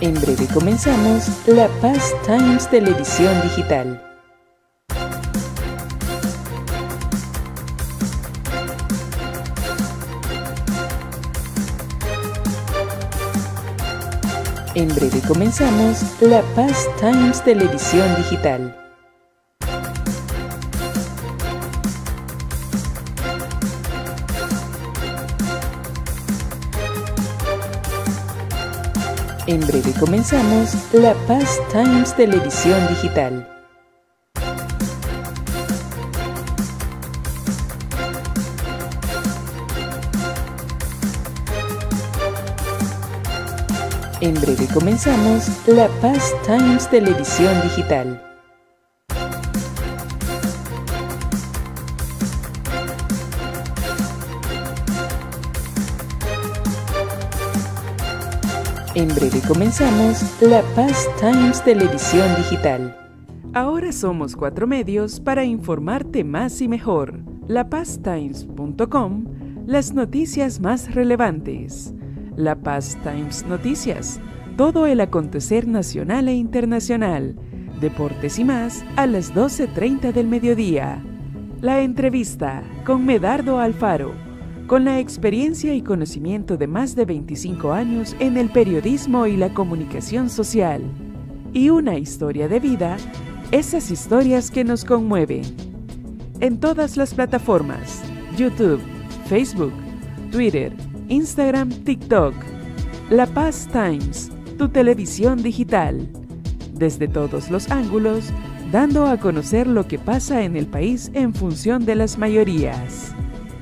En breve comenzamos La Paz Times Televisión Digital. En breve comenzamos La Paz Times Televisión Digital. En breve comenzamos La Paz Times Televisión Digital. En breve comenzamos La Paz Times Televisión Digital. En breve comenzamos La Paz Times Televisión Digital. Ahora somos 4 medios para informarte más y mejor. lapaztimes.com, las noticias más relevantes. La Paz Times Noticias, todo el acontecer nacional e internacional. Deportes y más a las 12:30 del mediodía. La entrevista con Medardo Alfaro, con la experiencia y conocimiento de más de 25 años en el periodismo y la comunicación social. Y una historia de vida, esas historias que nos conmueven. En todas las plataformas, YouTube, Facebook, Twitter, Instagram, TikTok. La Paz Times, tu televisión digital. Desde todos los ángulos, dando a conocer lo que pasa en el país en función de las mayorías.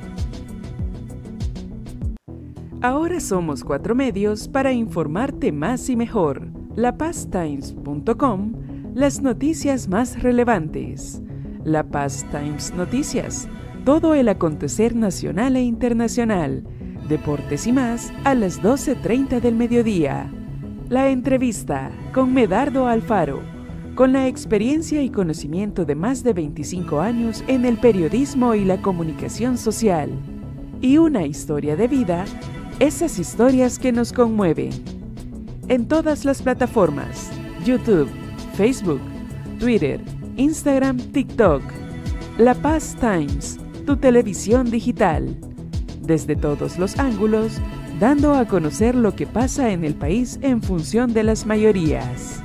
Ahora somos 4 medios para informarte más y mejor. lapaztimes.com, las noticias más relevantes. La Paz Times Noticias, todo el acontecer nacional e internacional. Deportes y más a las 12:30 del mediodía. La entrevista con Medardo Alfaro, con la experiencia y conocimiento de más de 25 años en el periodismo y la comunicación social. Y una historia de vida, esas historias que nos conmueven. En todas las plataformas, YouTube, Facebook, Twitter, Instagram, TikTok. La Paz Times, tu televisión digital. Desde todos los ángulos, dando a conocer lo que pasa en el país en función de las mayorías.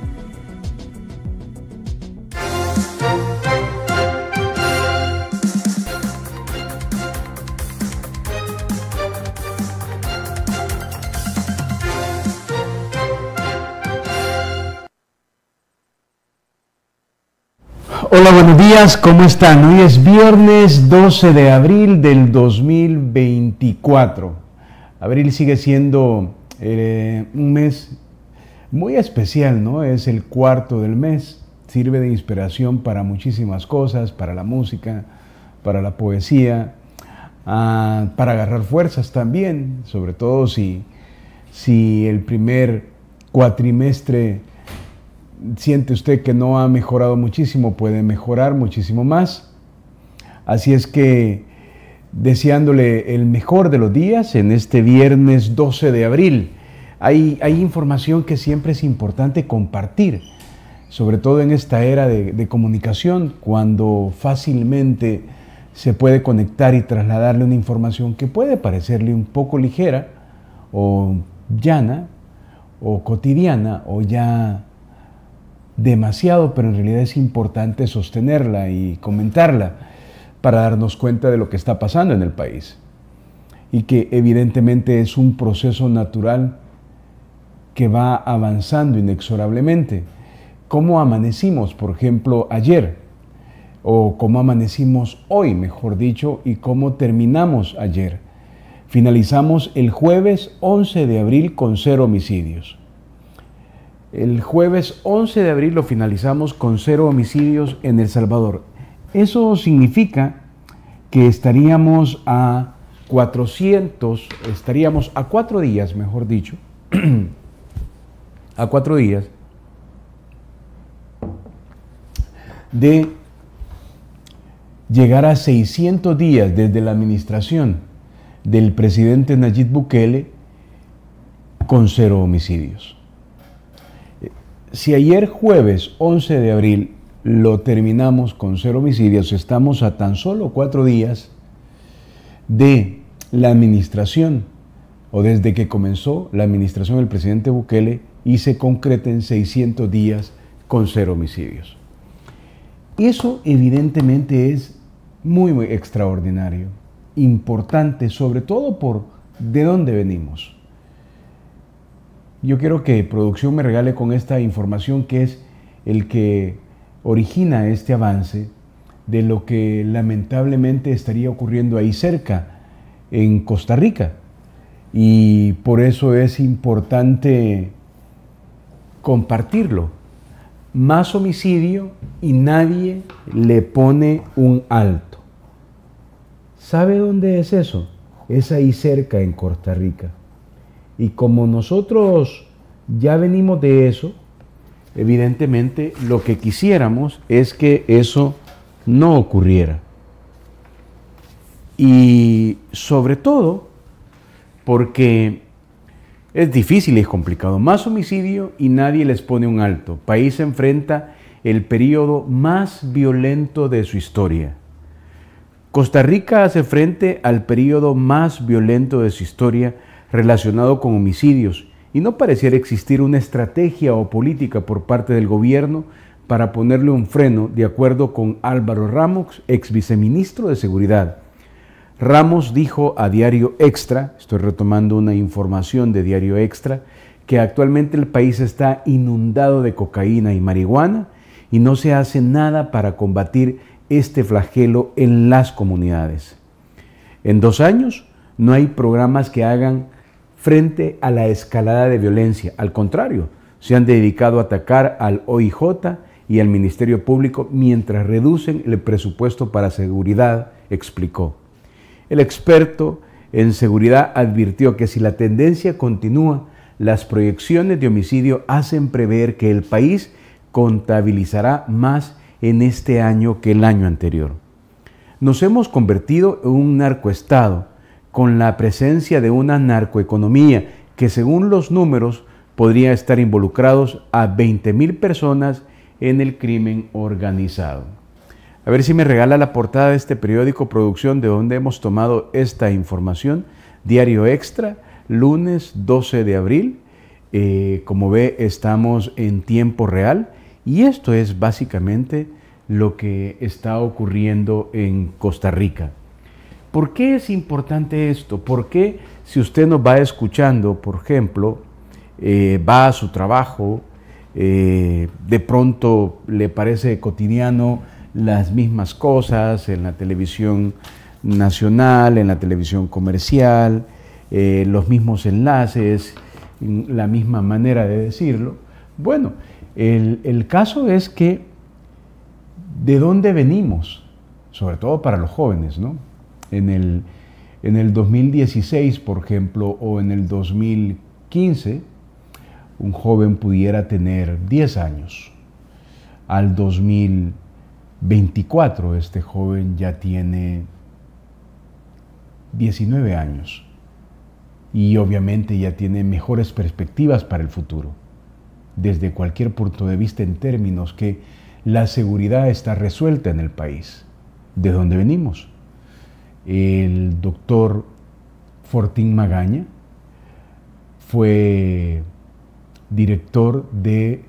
Hola, buenos días, ¿cómo están? Hoy es viernes 12 de abril del 2024. Abril sigue siendo un mes muy especial, ¿no? Es el cuarto del mes, sirve de inspiración para muchísimas cosas, para la música, para la poesía, para agarrar fuerzas también, sobre todo si el primer cuatrimestre siente usted que no ha mejorado muchísimo, puede mejorar muchísimo más. Así es que deseándole el mejor de los días en este viernes 12 de abril. Hay información que siempre es importante compartir, sobre todo en esta era de comunicación, cuando fácilmente se puede conectar y trasladarle una información que puede parecerle un poco ligera o llana o cotidiana o ya demasiado, pero en realidad es importante sostenerla y comentarla para darnos cuenta de lo que está pasando en el país y que evidentemente es un proceso natural que va avanzando inexorablemente. ¿Cómo amanecimos, por ejemplo, ayer? O cómo amanecimos hoy, mejor dicho, y cómo terminamos ayer. Finalizamos el jueves 11 de abril con 0 homicidios. El jueves 11 de abril lo finalizamos con 0 homicidios en El Salvador. Eso significa que estaríamos a 4 días, mejor dicho, a 4 días de llegar a 600 días desde la administración del presidente Nayib Bukele con 0 homicidios. si ayer jueves 11 de abril lo terminamos con 0 homicidios, estamos a tan solo 4 días de la administración, o desde que comenzó la administración del presidente Bukele y se concreten 600 días con 0 homicidios. Eso evidentemente es muy, muy extraordinario, importante, sobre todo por de dónde venimos. Yo quiero que producción me regale con esta información que es el que origina este avance de lo que lamentablemente estaría ocurriendo ahí cerca, en Costa Rica. Y por eso es importante compartirlo. Más homicidio y nadie le pone un alto. ¿Sabe dónde es eso? Es ahí cerca, en Costa Rica. Y como nosotros ya venimos de eso, evidentemente lo que quisiéramos es que eso no ocurriera. Y sobre todo porque es difícil y es complicado. Más homicidio y nadie les pone un alto. País enfrenta el periodo más violento de su historia. Costa Rica hace frente al periodo más violento de su historia relacionado con homicidios y no pareciera existir una estrategia o política por parte del gobierno para ponerle un freno, de acuerdo con Álvaro Ramos, ex viceministro de Seguridad. Ramos dijo a Diario Extra, estoy retomando una información de Diario Extra, que actualmente el país está inundado de cocaína y marihuana y no se hace nada para combatir este flagelo en las comunidades. En 2 años no hay programas que hagan frente a la escalada de violencia. Al contrario, se han dedicado a atacar al OIJ y al Ministerio Público mientras reducen el presupuesto para seguridad, explicó. El experto en seguridad advirtió que si la tendencia continúa, las proyecciones de homicidio hacen prever que el país contabilizará más en este año que el año anterior. Nos hemos convertido en un narcoestado con la presencia de una narcoeconomía que, según los números, podría estar involucrados a 20,000 personas en el crimen organizado. A ver si me regala la portada de este periódico, producción, de donde hemos tomado esta información. Diario Extra, lunes 12 de abril. Como ve, estamos en tiempo real y esto es básicamente lo que está ocurriendo en Costa Rica. ¿Por qué es importante esto? Porque si usted nos va escuchando, por ejemplo, va a su trabajo, de pronto le parece cotidiano las mismas cosas en la televisión nacional, en la televisión comercial, los mismos enlaces, la misma manera de decirlo. Bueno, el caso es que ¿de dónde venimos? Sobre todo para los jóvenes, ¿no? En el 2016, por ejemplo, o en el 2015, un joven pudiera tener 10 años. Al 2024, este joven ya tiene 19 años y obviamente ya tiene mejores perspectivas para el futuro, desde cualquier punto de vista, en términos que la seguridad está resuelta en el país. ¿De dónde venimos? El doctor Fortín Magaña fue director de,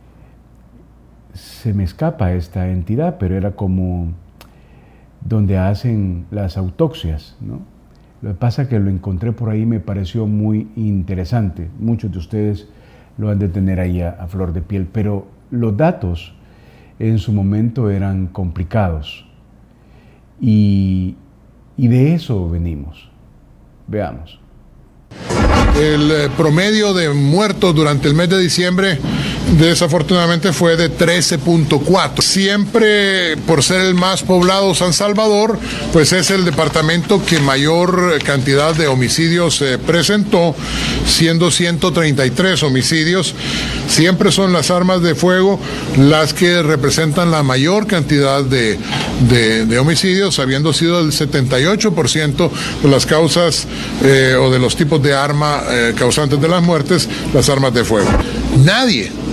se me escapa esta entidad, pero era como donde hacen las autopsias, ¿no? Lo que pasa es que lo encontré por ahí, me pareció muy interesante. Muchos de ustedes lo han de tener ahí a flor de piel, pero los datos en su momento eran complicados y de eso venimos. Veamos. El promedio de muertos durante el mes de diciembre desafortunadamente fue de 13.4. Siempre, por ser el más poblado, San Salvador, pues es el departamento que mayor cantidad de homicidios presentó, siendo 133 homicidios. Siempre son las armas de fuego las que representan la mayor cantidad de homicidios, habiendo sido el 78% de las causas o de los tipos de arma causantes de las muertes, las armas de fuego. Nadie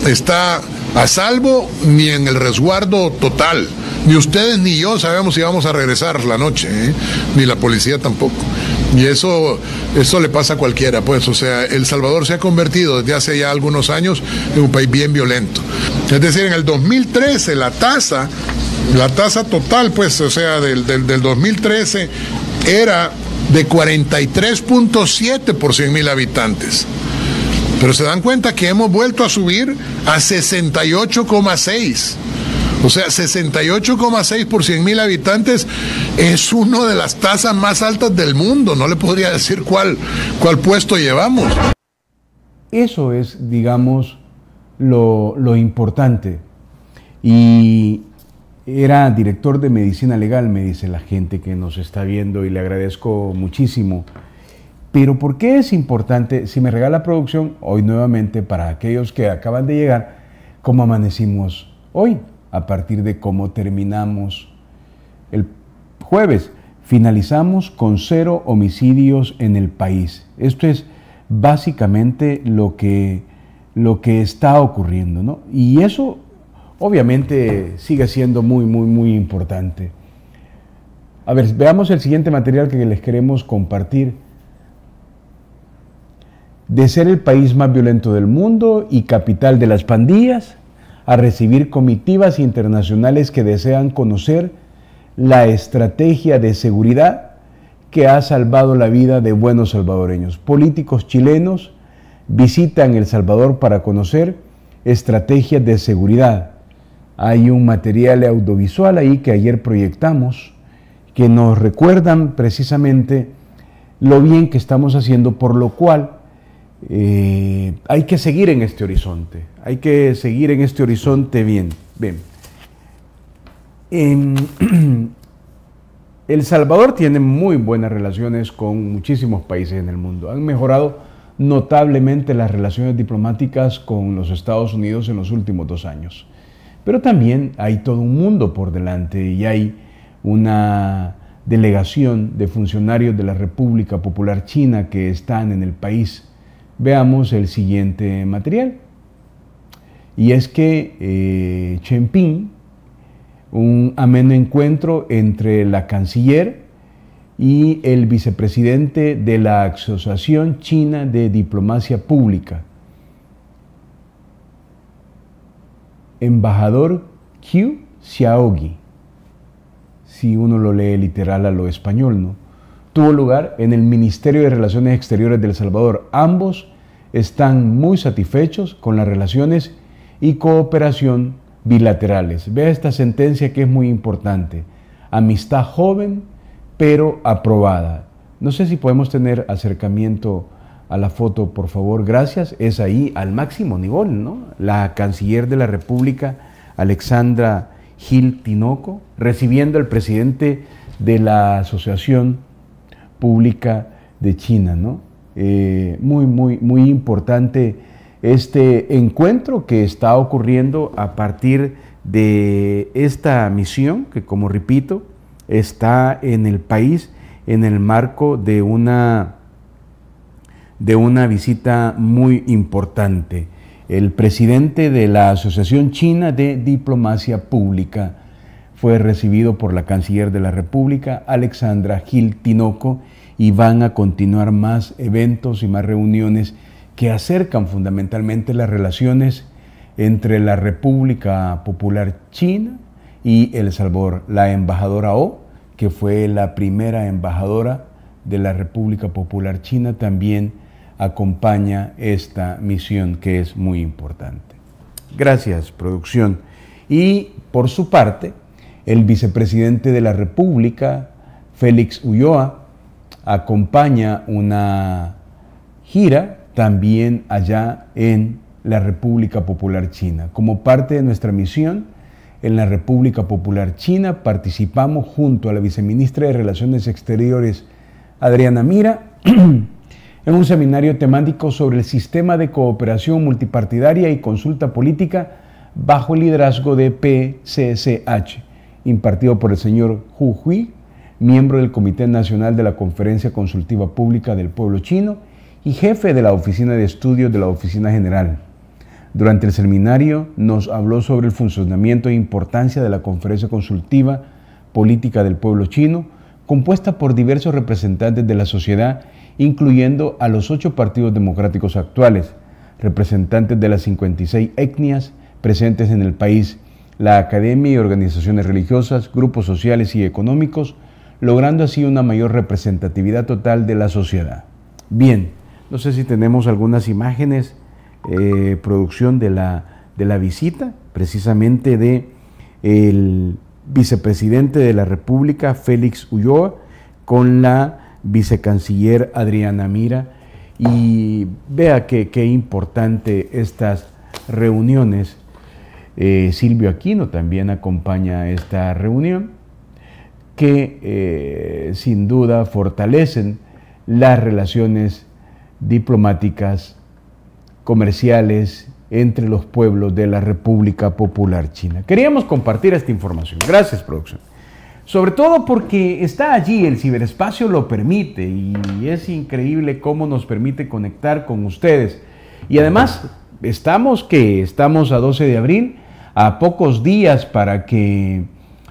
está a salvo ni en el resguardo total. Ni ustedes ni yo sabemos si vamos a regresar la noche, ni la policía tampoco. Y eso le pasa a cualquiera, pues. O sea, El Salvador se ha convertido desde hace ya algunos años en un país bien violento. Es decir, en el 2013 la tasa total, pues, o sea, del 2013 era de 43.7 por 100,000 habitantes. Pero se dan cuenta que hemos vuelto a subir a 68,6. O sea, 68,6 por 100,000 habitantes es una de las tasas más altas del mundo. No le podría decir cuál puesto llevamos. Eso es, digamos, lo importante. Y era director de medicina legal, me dice la gente que nos está viendo, y le agradezco muchísimo. Pero ¿por qué es importante? Si me regala producción, hoy nuevamente, para aquellos que acaban de llegar, ¿cómo amanecimos hoy? A partir de cómo terminamos el jueves. Finalizamos con 0 homicidios en el país. Esto es básicamente lo que está ocurriendo, ¿no? Y eso obviamente sigue siendo muy, muy, muy importante. A ver, veamos el siguiente material que les queremos compartir. De ser el país más violento del mundo y capital de las pandillas, a recibir comitivas internacionales que desean conocer la estrategia de seguridad que ha salvado la vida de buenos salvadoreños. Políticos chilenos visitan El Salvador para conocer estrategias de seguridad. Hay un material audiovisual ahí que ayer proyectamos que nos recuerdan precisamente lo bien que estamos haciendo, por lo cual hay que seguir en este horizonte. Hay que seguir en este horizonte bien. El Salvador tiene muy buenas relaciones con muchísimos países en el mundo. Han mejorado notablemente las relaciones diplomáticas con los Estados Unidos en los últimos 2 años. Pero también hay todo un mundo por delante y hay una delegación de funcionarios de la República Popular China que están en el país. Veamos el siguiente material. Y es que Chengping, un ameno encuentro entre la canciller y el vicepresidente de la Asociación China de Diplomacia Pública, embajador Qiu Xiaogi, si uno lo lee literal a lo español, ¿no? Tuvo lugar en el Ministerio de Relaciones Exteriores de El Salvador. Ambos están muy satisfechos con las relaciones y cooperación bilaterales. Vea esta sentencia que es muy importante. Amistad joven, pero aprobada. No sé si podemos tener acercamiento a la foto, por favor. Gracias. Es ahí al máximo nivel, ¿no? La canciller de la República, Alexandra Gil Tinoco, recibiendo al presidente de la Asociación Pública de China, ¿no? Muy importante este encuentro que está ocurriendo a partir de esta misión que, como repito, está en el país en el marco de una visita muy importante. El presidente de la Asociación China de Diplomacia Pública fue recibido por la canciller de la República, Alexandra Gil Tinoco, y van a continuar más eventos y más reuniones que acercan fundamentalmente las relaciones entre la República Popular China y El Salvador. La embajadora O, que fue la primera embajadora de la República Popular China, también acompaña esta misión que es muy importante. Gracias, producción. Y por su parte, el vicepresidente de la República, Félix Ulloa, acompaña una gira también allá en la República Popular China. Como parte de nuestra misión en la República Popular China, participamos junto a la viceministra de Relaciones Exteriores, Adriana Mira, en un seminario temático sobre el sistema de cooperación multipartidaria y consulta política bajo el liderazgo de PCCH, impartido por el señor Hu Hui, miembro del Comité Nacional de la Conferencia Consultiva Pública del Pueblo Chino y jefe de la Oficina de Estudios de la Oficina General. Durante el seminario nos habló sobre el funcionamiento e importancia de la Conferencia Consultiva Política del Pueblo Chino, compuesta por diversos representantes de la sociedad, incluyendo a los 8 partidos democráticos actuales, representantes de las 56 etnias presentes en el país, la academia y organizaciones religiosas, grupos sociales y económicos, logrando así una mayor representatividad total de la sociedad. Bien, no sé si tenemos algunas imágenes, producción de la visita, precisamente de el vicepresidente de la República, Félix Ulloa, con la vicecanciller Adriana Mira. Y vea qué importante estas reuniones. Silvio Aquino también acompaña esta reunión, que sin duda fortalecen las relaciones diplomáticas, comerciales entre los pueblos de la República Popular China. Queríamos compartir esta información. Gracias, producción. Sobre todo porque está allí, el ciberespacio lo permite y es increíble cómo nos permite conectar con ustedes. Y además, estamos a 12 de abril, a pocos días para que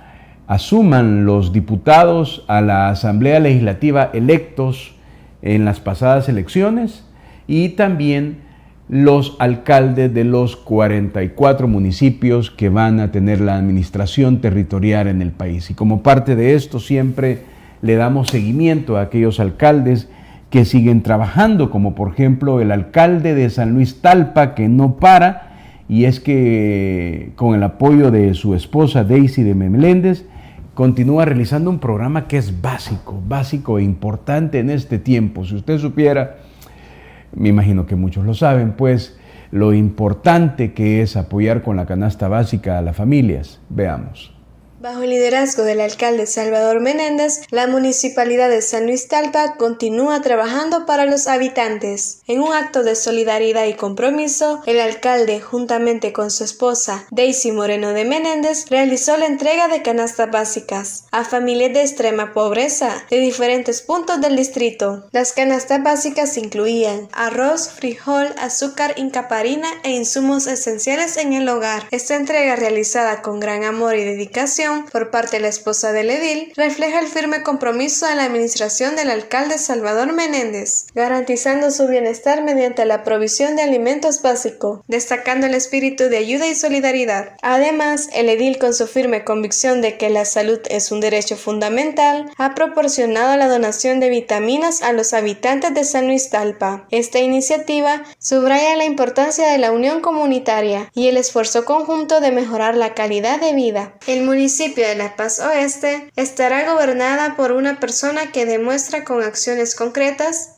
asuman los diputados a la Asamblea Legislativa electos en las pasadas elecciones y también los alcaldes de los 44 municipios que van a tener la administración territorial en el país. Y como parte de esto siempre le damos seguimiento a aquellos alcaldes que siguen trabajando, como por ejemplo el alcalde de San Luis Talpa, que no para, y es que con el apoyo de su esposa Daisy de Meléndez, continúa realizando un programa que es básico e importante en este tiempo. Si usted supiera, me imagino que muchos lo saben, pues lo importante que es apoyar con la canasta básica a las familias. Veamos. Bajo el liderazgo del alcalde Salvador Menéndez, la Municipalidad de San Luis Talpa continúa trabajando para los habitantes. En un acto de solidaridad y compromiso, el alcalde, juntamente con su esposa, Daisy Moreno de Menéndez, realizó la entrega de canastas básicas a familias de extrema pobreza de diferentes puntos del distrito. Las canastas básicas incluían arroz, frijol, azúcar, incaparina e insumos esenciales en el hogar. Esta entrega, realizada con gran amor y dedicación por parte de la esposa del edil, refleja el firme compromiso de la administración del alcalde Salvador Menéndez, garantizando su bienestar mediante la provisión de alimentos básicos, destacando el espíritu de ayuda y solidaridad. Además, el edil, con su firme convicción de que la salud es un derecho fundamental, ha proporcionado la donación de vitaminas a los habitantes de San Luis Talpa. Esta iniciativa subraya la importancia de la unión comunitaria y el esfuerzo conjunto de mejorar la calidad de vida. El municipio de La Paz Oeste estará gobernada por una persona que demuestra con acciones concretas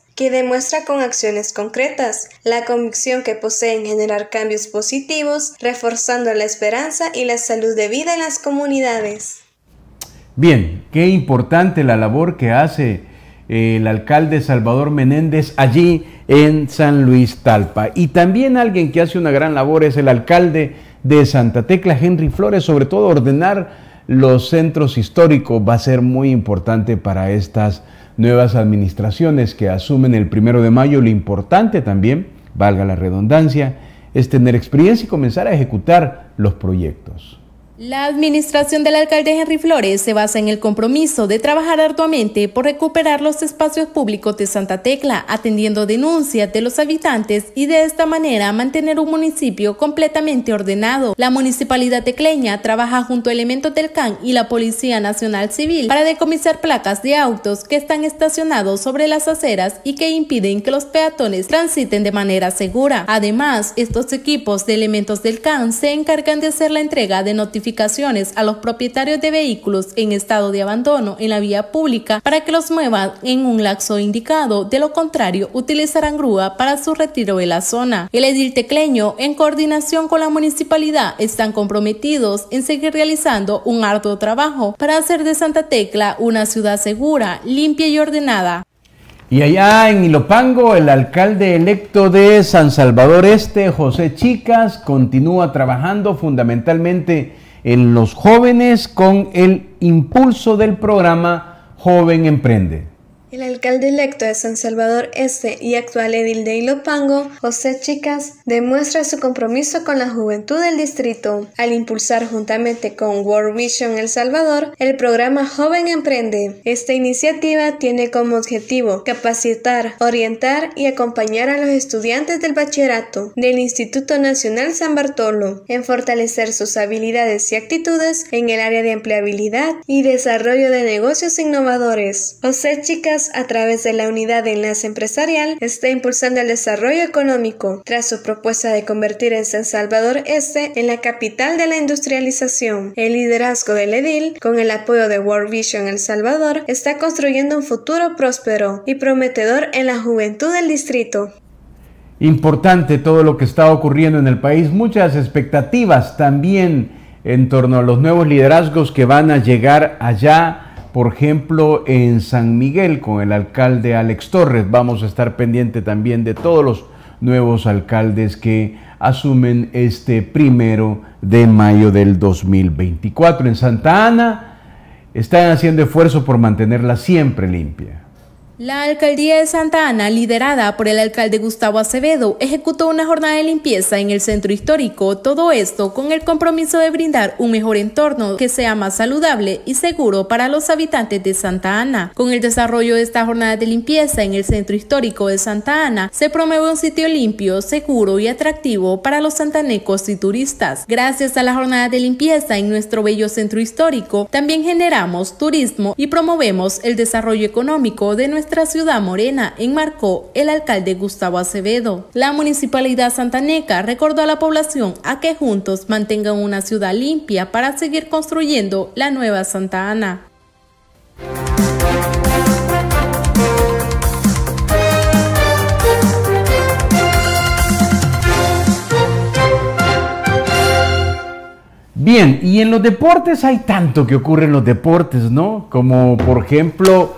la convicción que posee en generar cambios positivos, reforzando la esperanza y la salud de vida en las comunidades. Bien, qué importante la labor que hace el alcalde Salvador Menéndez allí en San Luis Talpa. Y también alguien que hace una gran labor es el alcalde de Santa Tecla, Henry Flores. Sobre todo ordenar los centros históricos va a ser muy importante para estas nuevas administraciones que asumen el 1 de mayo. Lo importante también, valga la redundancia, es tener experiencia y comenzar a ejecutar los proyectos. La administración del alcalde Henry Flores se basa en el compromiso de trabajar arduamente por recuperar los espacios públicos de Santa Tecla, atendiendo denuncias de los habitantes y de esta manera mantener un municipio completamente ordenado. La municipalidad tecleña trabaja junto a elementos del CAN y la Policía Nacional Civil para decomisar placas de autos que están estacionados sobre las aceras y que impiden que los peatones transiten de manera segura. Además, estos equipos de elementos del CAN se encargan de hacer la entrega de notificaciones a los propietarios de vehículos en estado de abandono en la vía pública para que los muevan en un lapso indicado. De lo contrario, utilizarán grúa para su retiro de la zona. El edil tecleño, en coordinación con la municipalidad, están comprometidos en seguir realizando un arduo trabajo para hacer de Santa Tecla una ciudad segura, limpia y ordenada. Y allá en Ilopango, el alcalde electo de San Salvador Este, José Chicas, continúa trabajando fundamentalmente en los jóvenes con el impulso del programa Joven Emprende. El alcalde electo de San Salvador Este y actual edil de Ilopango, José Chicas, demuestra su compromiso con la juventud del distrito al impulsar juntamente con World Vision El Salvador el programa Joven Emprende. Esta iniciativa tiene como objetivo capacitar, orientar y acompañar a los estudiantes del bachillerato del Instituto Nacional San Bartolo en fortalecer sus habilidades y actitudes en el área de empleabilidad y desarrollo de negocios innovadores. José Chicas, a través de la unidad de enlace empresarial, está impulsando el desarrollo económico tras su propuesta de convertir a San Salvador Este en la capital de la industrialización. El liderazgo del edil, con el apoyo de World Vision El Salvador, está construyendo un futuro próspero y prometedor en la juventud del distrito. Importante todo lo que está ocurriendo en el país, muchas expectativas también en torno a los nuevos liderazgos que van a llegar allá. Por ejemplo, en San Miguel con el alcalde Alex Torres. Vamos a estar pendiente también de todos los nuevos alcaldes que asumen este 1 de mayo del 2024. En Santa Ana están haciendo esfuerzo por mantenerla siempre limpia. La alcaldía de Santa Ana, liderada por el alcalde Gustavo Acevedo, ejecutó una jornada de limpieza en el centro histórico, todo esto con el compromiso de brindar un mejor entorno que sea más saludable y seguro para los habitantes de Santa Ana. Con el desarrollo de esta jornada de limpieza en el centro histórico de Santa Ana, se promueve un sitio limpio, seguro y atractivo para los santanecos y turistas. Gracias a la jornada de limpieza en nuestro bello centro histórico, también generamos turismo y promovemos el desarrollo económico de nuestra ciudad morena, enmarcó el alcalde Gustavo Acevedo. La municipalidad santaneca recordó a la población a que juntos mantengan una ciudad limpia para seguir construyendo la nueva Santa Ana. Bien, y en los deportes hay tanto que ocurre en los deportes, ¿no? Como por ejemplo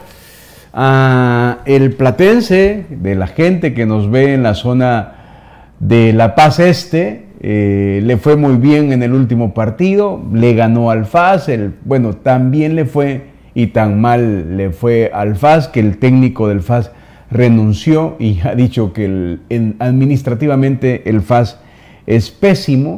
el Platense, de la gente que nos ve en la zona de La Paz Este, le fue muy bien en el último partido, le ganó al FAS, bueno, también le fue y tan mal le fue al FAS que el técnico del FAS renunció y ha dicho que administrativamente el FAS es pésimo.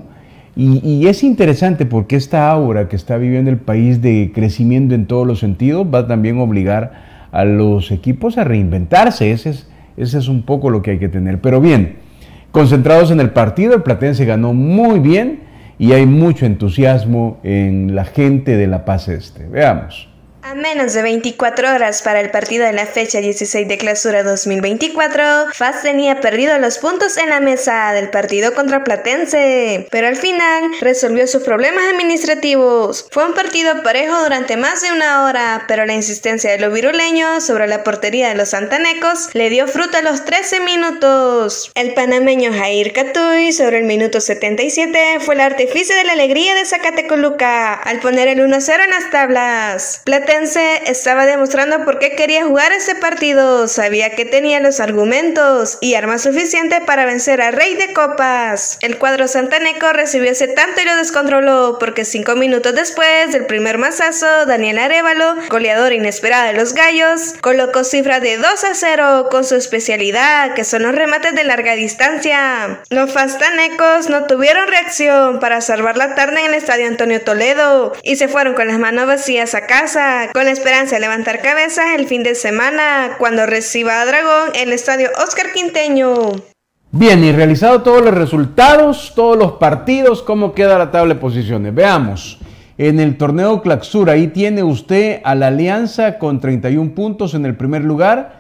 Y es interesante porque esta aura que está viviendo el país de crecimiento en todos los sentidos va también a obligar a los equipos a reinventarse. Ese es un poco lo que hay que tener. Pero bien, concentrados en el partido, el Platense ganó muy bien y hay mucho entusiasmo en la gente de La Paz Este. Veamos. A menos de 24 horas para el partido de la fecha 16 de clausura 2024, FAS tenía perdido los puntos en la mesa del partido contra Platense, pero al final resolvió sus problemas administrativos. Fue un partido parejo durante más de una hora, pero la insistencia de los viruleños sobre la portería de los santanecos le dio fruto a los 13 minutos. El panameño Jair Catuy, sobre el minuto 77, fue el artífice de la alegría de Zacatecoluca al poner el 1-0 en las tablas. Platense estaba demostrando por qué quería jugar ese partido, sabía que tenía los argumentos y armas suficientes para vencer a Rey de Copas. El cuadro santaneco recibió ese tanto y lo descontroló, porque 5 minutos después del primer mazazo, Daniel Arévalo, goleador inesperado de los Gallos, colocó cifra de 2-0 con su especialidad, que son los remates de larga distancia. Los fastanecos no tuvieron reacción para salvar la tarde en el estadio Antonio Toledo y se fueron con las manos vacías a casa, con la esperanza de levantar cabezas el fin de semana cuando reciba a Dragón en el estadio Oscar Quinteño. Bien, y realizado todos los resultados, todos los partidos, ¿cómo queda la tabla de posiciones? Veamos. En el torneo Claxura, ahí tiene usted a la Alianza con 31 puntos en el primer lugar,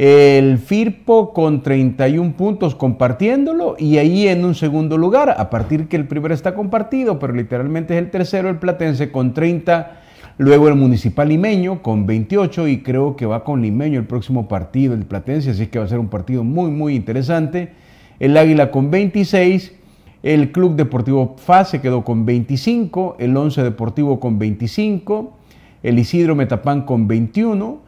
el Firpo con 31 puntos compartiéndolo, y ahí en un segundo lugar, a partir que el primero está compartido, pero literalmente es el tercero, el Platense con 30. Luego el Municipal Limeño con 28 y creo que va con Limeño el próximo partido, el Platense, así que va a ser un partido muy, muy interesante. El Águila con 26, el Club Deportivo FAS se quedó con 25, el Once Deportivo con 25, el Isidro Metapán con 21,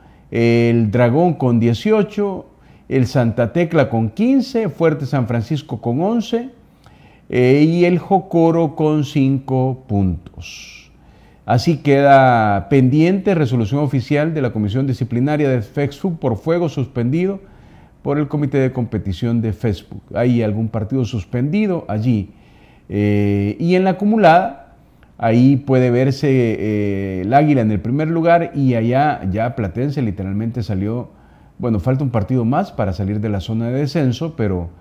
el Dragón con 18, el Santa Tecla con 15, Fuerte San Francisco con 11 y el Jocoro con 5 puntos. Así queda pendiente resolución oficial de la Comisión Disciplinaria de Facebook por fuego suspendido por el Comité de Competición de Facebook. Hay algún partido suspendido allí. Y en la acumulada, ahí puede verse el Águila en el primer lugar y allá ya Platense literalmente salió, bueno, falta un partido más para salir de la zona de descenso, pero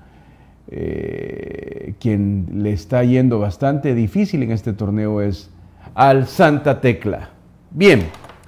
quien le está yendo bastante difícil en este torneo es al Santa Tecla. Bien,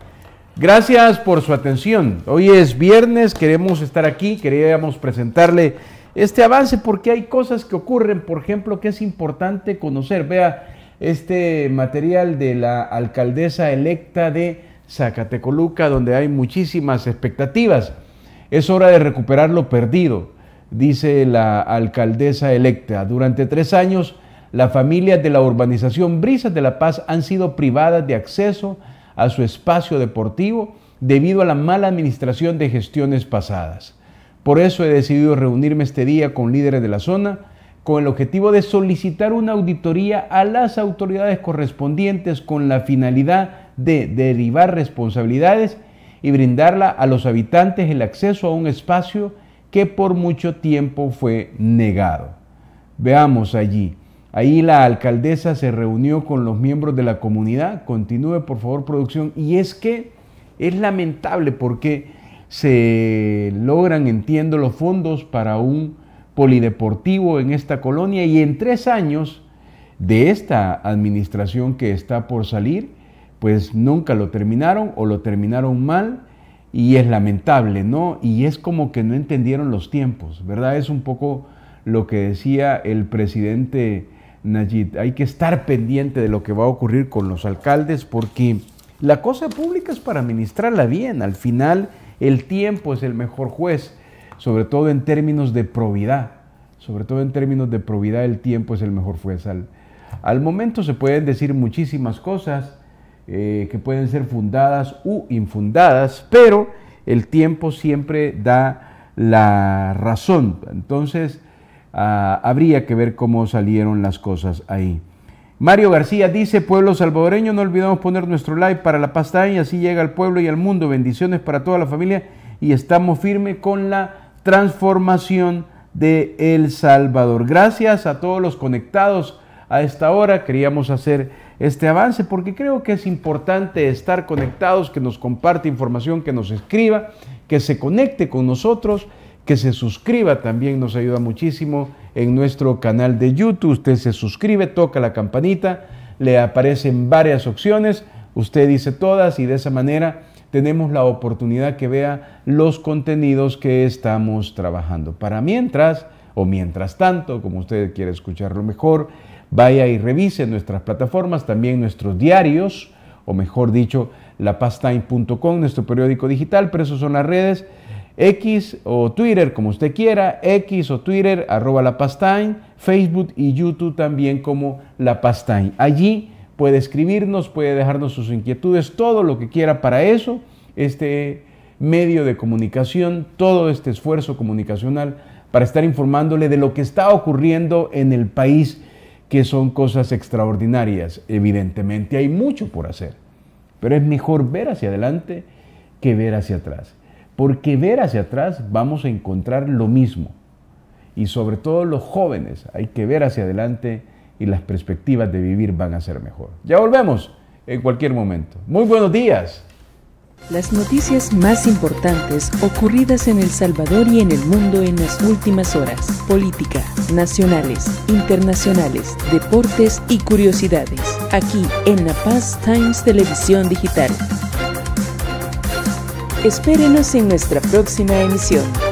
gracias por su atención. Hoy es viernes, queremos estar aquí, queríamos presentarle este avance porque hay cosas que ocurren, por ejemplo, que es importante conocer. Vea este material de la alcaldesa electa de Zacatecoluca, donde hay muchísimas expectativas. Es hora de recuperar lo perdido, dice la alcaldesa electa. Durante 3 años, las familias de la urbanización Brisas de La Paz han sido privadas de acceso a su espacio deportivo debido a la mala administración de gestiones pasadas. Por eso he decidido reunirme este día con líderes de la zona con el objetivo de solicitar una auditoría a las autoridades correspondientes con la finalidad de derivar responsabilidades y brindarla a los habitantes el acceso a un espacio que por mucho tiempo fue negado. Veamos allí. Ahí la alcaldesa se reunió con los miembros de la comunidad. Continúe, por favor, producción. Y es que es lamentable porque se logran, entiendo, los fondos para un polideportivo en esta colonia y en 3 años de esta administración que está por salir, pues nunca lo terminaron o lo terminaron mal y es lamentable, ¿no? Y es como que no entendieron los tiempos, ¿verdad? Es un poco lo que decía el presidente Nayib. Hay que estar pendiente de lo que va a ocurrir con los alcaldes porque la cosa pública es para administrarla bien. Al final el tiempo es el mejor juez, sobre todo en términos de probidad. Sobre todo en términos de probidad el tiempo es el mejor juez. Al momento se pueden decir muchísimas cosas que pueden ser fundadas u infundadas, pero el tiempo siempre da la razón. Entonces habría que ver cómo salieron las cosas ahí. Mario García dice: pueblo salvadoreño, no olvidemos poner nuestro like para La Paz Time, así llega al pueblo y al mundo. Bendiciones para toda la familia y estamos firmes con la transformación de El Salvador. Gracias a todos los conectados a esta hora. Queríamos hacer este avance porque creo que es importante estar conectados, que nos comparte información, que nos escriba, que se conecte con nosotros, que se suscriba, también nos ayuda muchísimo en nuestro canal de YouTube. Usted se suscribe, toca la campanita, le aparecen varias opciones, usted dice todas y de esa manera tenemos la oportunidad que vea los contenidos que estamos trabajando. Para mientras tanto, como usted quiere escucharlo mejor, vaya y revise nuestras plataformas, también nuestros diarios, o mejor dicho, lapaztime.com, nuestro periódico digital, pero esas son las redes, X o Twitter, como usted quiera, X o Twitter, @lapaztime, Facebook y YouTube también como La Paz Time. Allí puede escribirnos, puede dejarnos sus inquietudes, todo lo que quiera. Para eso, este medio de comunicación, todo este esfuerzo comunicacional para estar informándole de lo que está ocurriendo en el país, que son cosas extraordinarias. Evidentemente hay mucho por hacer, pero es mejor ver hacia adelante que ver hacia atrás, porque ver hacia atrás vamos a encontrar lo mismo, y sobre todo los jóvenes hay que ver hacia adelante y las perspectivas de vivir van a ser mejor. Ya volvemos en cualquier momento. Muy buenos días. Las noticias más importantes ocurridas en El Salvador y en el mundo en las últimas horas. Política, nacionales, internacionales, deportes y curiosidades. Aquí en La Paz Times Televisión Digital. Espérenos en nuestra próxima emisión.